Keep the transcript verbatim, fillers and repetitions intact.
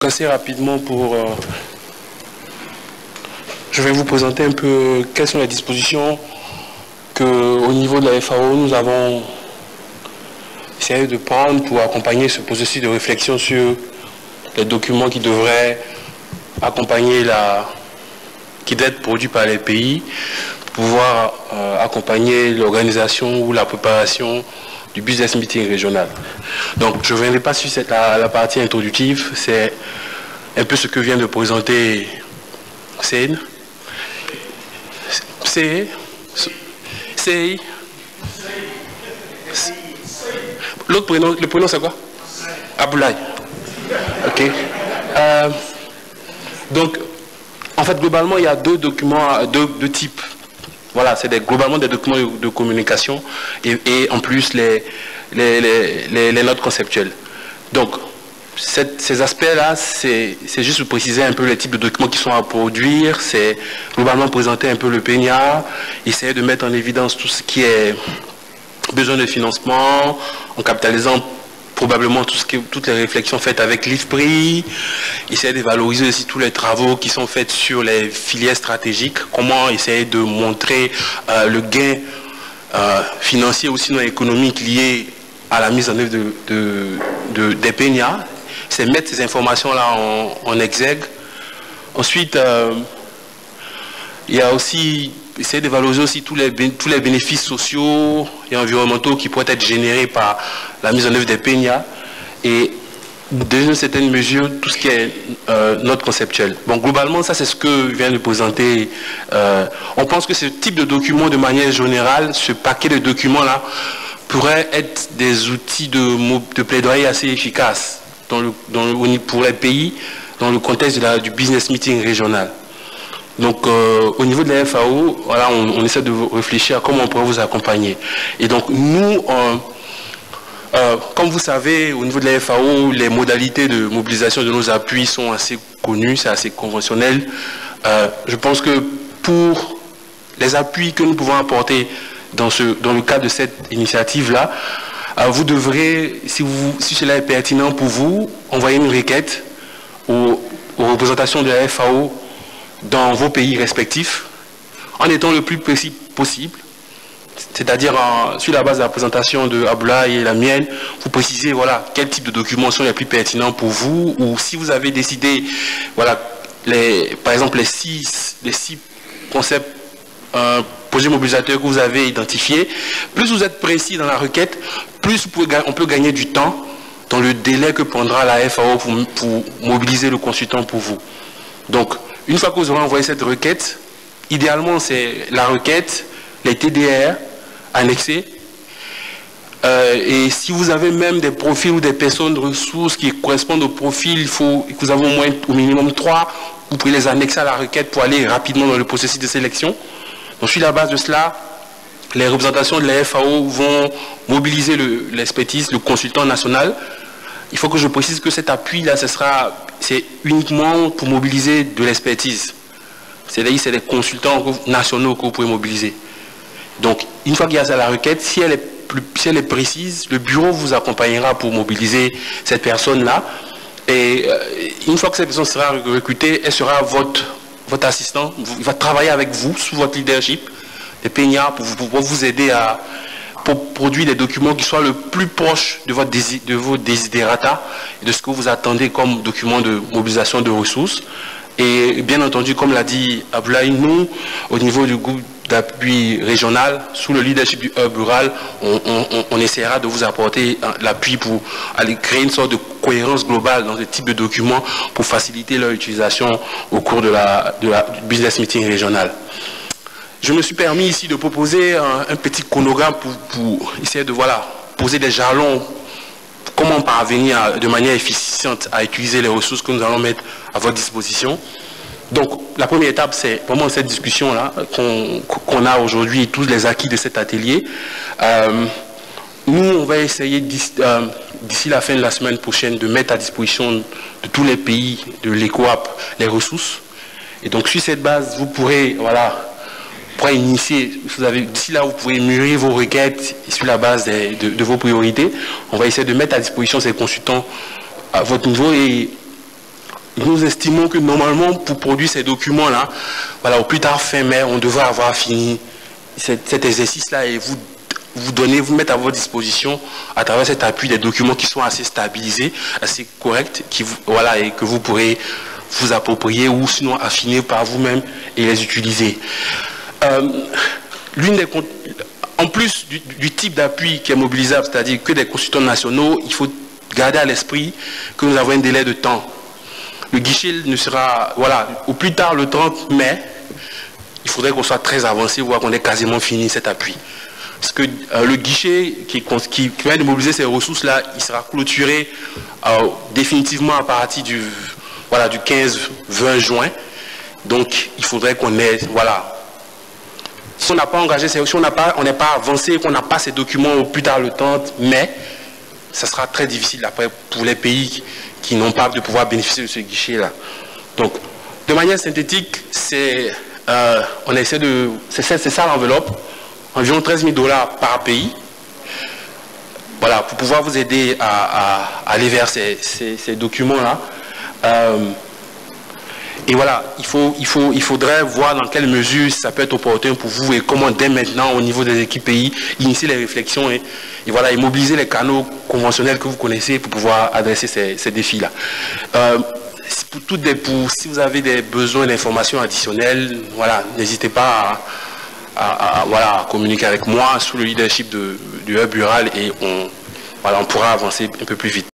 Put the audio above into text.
assez rapidement pour... Euh, je vais vous présenter un peu quelles sont les dispositions qu'au niveau de la F A O, nous avons essayé de prendre pour accompagner ce processus de réflexion sur les documents qui devraient accompagner la... qui doivent être produits par les pays, pour pouvoir euh, accompagner l'organisation ou la préparation du business meeting régional. Donc je ne reviendrai pas sur cette, la, la partie introductive, c'est un peu ce que vient de présenter Seine. C'est... C'est... L'autre prénom, le prénom c'est quoi? Aboulaye. Ok. Euh, donc, en fait, globalement, il y a deux documents, deux, deux types. Voilà, c'est des, globalement des documents de, de communication et, et en plus les, les, les, les, les notes conceptuelles. Donc, cette, ces aspects-là, c'est juste pour préciser un peu les types de documents qui sont à produire. C'est globalement présenter un peu le P N I A, essayer de mettre en évidence tout ce qui est besoin de financement, en capitalisant probablement tout ce qui, toutes les réflexions faites avec l'I F P R I, essayer de valoriser aussi tous les travaux qui sont faits sur les filières stratégiques, comment essayer de montrer euh, le gain euh, financier ou sinon économique lié à la mise en œuvre de, de, de, des P N I A, c'est mettre ces informations-là en, en exergue. Ensuite, euh, il y a aussi essayer de valoriser aussi tous les, tous les bénéfices sociaux et environnementaux qui pourraient être générés par la mise en œuvre des P N I A et dans une certaine mesure tout ce qui est euh, note conceptuelle. Bon, globalement, ça c'est ce que vient de présenter. Euh, on pense que ce type de document, de manière générale, ce paquet de documents-là, pourrait être des outils de, de plaidoyer assez efficaces dans le, dans le, pour les pays dans le contexte de la, du business meeting régional. Donc, euh, au niveau de la F A O, voilà, on, on essaie de réfléchir à comment on pourrait vous accompagner. Et donc, nous, euh, euh, comme vous savez, au niveau de la F A O, les modalités de mobilisation de nos appuis sont assez connues, c'est assez conventionnel. Euh, je pense que pour les appuis que nous pouvons apporter dans, ce, dans le cadre de cette initiative-là, euh, vous devrez, si, vous, si cela est pertinent pour vous, envoyer une requête aux, aux représentations de la F A O dans vos pays respectifs, en étant le plus précis possible, c'est-à-dire sur la base de la présentation de Aboulaye et la mienne, vous précisez voilà, quel type de documents sont les plus pertinents pour vous, ou si vous avez décidé, voilà, les, par exemple les six, les six concepts, euh, projets mobilisateurs que vous avez identifiés, plus vous êtes précis dans la requête, plus vous pouvez, on peut gagner du temps dans le délai que prendra la F A O pour, pour mobiliser le consultant pour vous. Donc, une fois que vous aurez envoyé cette requête, idéalement c'est la requête, les T D R annexés. Euh, et si vous avez même des profils ou des personnes de ressources qui correspondent au profil, il faut que vous avez au moins au minimum trois, vous pouvez les annexer à la requête pour aller rapidement dans le processus de sélection. Donc sur la base de cela, les représentations de la F A O vont mobiliser l'expertise, le, le consultant national. Il faut que je précise que cet appui-là, ce sera, c'est uniquement pour mobiliser de l'expertise. C'est-à-dire c'est des consultants nationaux que vous pouvez mobiliser. Donc, une fois qu'il y a ça la requête, si elle, est plus, si elle est précise, le bureau vous accompagnera pour mobiliser cette personne-là. Et euh, une fois que cette personne sera recrutée, elle sera votre, votre assistant. Il va travailler avec vous, sous votre leadership, des P N I A, pour, pour, pour vous aider à... pour produire des documents qui soient le plus proches de, votre dési de vos desiderata et de ce que vous attendez comme document de mobilisation de ressources. Et bien entendu, comme l'a dit Aboulaye, nous, au niveau du groupe d'appui régional, sous le leadership du hub rural, on, on, on essaiera de vous apporter l'appui pour aller créer une sorte de cohérence globale dans ce type de documents pour faciliter leur utilisation au cours de la, de la du business meeting régional. Je me suis permis ici de proposer un, un petit chronogramme pour, pour essayer de voilà, poser des jalons, comment parvenir à, de manière efficiente à utiliser les ressources que nous allons mettre à votre disposition. Donc la première étape, c'est vraiment cette discussion-là qu'on qu'on a aujourd'hui, tous les acquis de cet atelier. Euh, nous, on va essayer d'ici euh, d'ici la fin de la semaine prochaine de mettre à disposition de tous les pays de l'ECOWAP les ressources. Et donc sur cette base, vous pourrez... voilà, pour initier, d'ici là, vous pouvez mûrir vos requêtes sur la base de, de, de vos priorités. On va essayer de mettre à disposition ces consultants à votre niveau et nous estimons que normalement, pour produire ces documents-là, voilà, au plus tard fin mai, on devrait avoir fini cet, cet exercice-là et vous, vous donner, vous mettre à votre disposition, à travers cet appui, des documents qui sont assez stabilisés, assez corrects, qui vous, voilà, et que vous pourrez vous approprier ou sinon affiner par vous-même et les utiliser. Euh, l'une des, en plus du, du type d'appui qui est mobilisable, c'est-à-dire que des consultants nationaux, il faut garder à l'esprit que nous avons un délai de temps. Le guichet ne sera, voilà, au plus tard le trente mai, il faudrait qu'on soit très avancé, voire qu'on ait quasiment fini cet appui. Parce que euh, le guichet qui, qui, qui vient de mobiliser ces ressources-là, il sera clôturé euh, définitivement à partir du, voilà, du quinze vingt juin. Donc il faudrait qu'on ait, voilà, si on n'a pas engagé, si on n'a pas, on n'est pas avancé, qu'on n'a pas ces documents au plus tard le trente mai, ça sera très difficile après pour les pays qui n'ont pas de pouvoir bénéficier de ce guichet-là. Donc, de manière synthétique, c'est, euh, on essaie de, c'est ça l'enveloppe, environ treize mille dollars par pays. Voilà, pour pouvoir vous aider à, à, à aller vers ces, ces, ces documents-là. Euh, et voilà, il, faut, il, faut, il faudrait voir dans quelle mesure ça peut être opportun pour vous et comment dès maintenant au niveau des équipes pays, initier les réflexions et, et, voilà, et mobiliser les canaux conventionnels que vous connaissez pour pouvoir adresser ces, ces défis-là. Euh, pour toutes des, pour, si vous avez des besoins d'informations additionnelles, voilà, n'hésitez pas à, à, à, voilà, à communiquer avec moi sous le leadership de, du Hub Rural et on, voilà, on pourra avancer un peu plus vite.